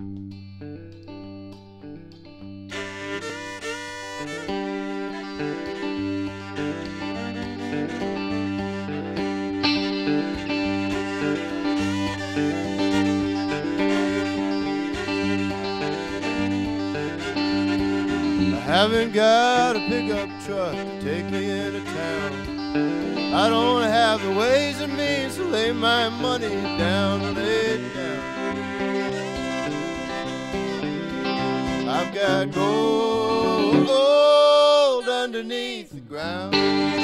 I haven't got a pickup truck to take me into town. I don't have the ways and means to lay my money down, lay it down. I've got gold underneath the ground.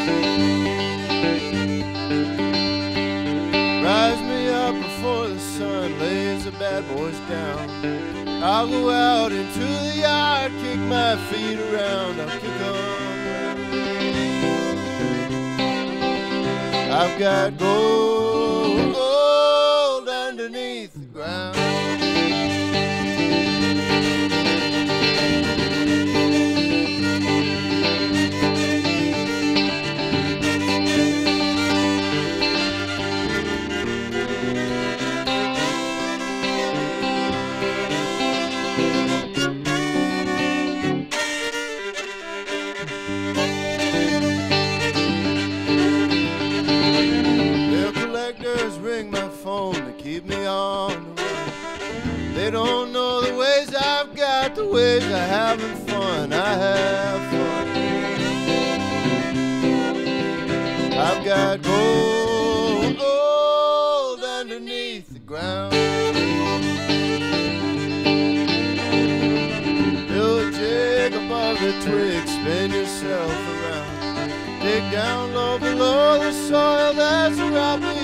Rise me up before the sun lays the bad boys down. I'll go out into the yard, kick my feet around, I'll kick 'em around. I've got gold underneath the ground. Ring my phone to keep me on the run. They don't know the ways I've got, the ways of having fun. I have fun. I've got gold underneath the ground. Build a jig above the twig, spin yourself around. Dig down low below the soil, that's where I'll be